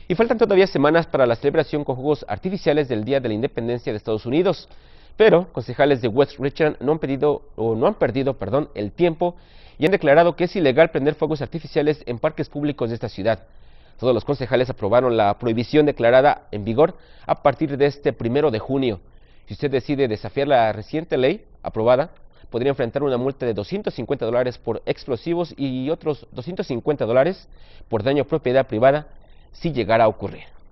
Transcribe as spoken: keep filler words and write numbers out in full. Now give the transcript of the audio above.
Y faltan todavía semanas para la celebración con fuegos artificiales del Día de la Independencia de Estados Unidos. Pero concejales de West Richland no han pedido, o no han perdido, perdón, el tiempo y han declarado que es ilegal prender fuegos artificiales en parques públicos de esta ciudad. Todos los concejales aprobaron la prohibición declarada en vigor a partir de este primero de junio. Si usted decide desafiar la reciente ley aprobada, podría enfrentar una multa de doscientos cincuenta dólares por explosivos y otros doscientos cincuenta dólares por daño a propiedad privada si llegara a ocurrir.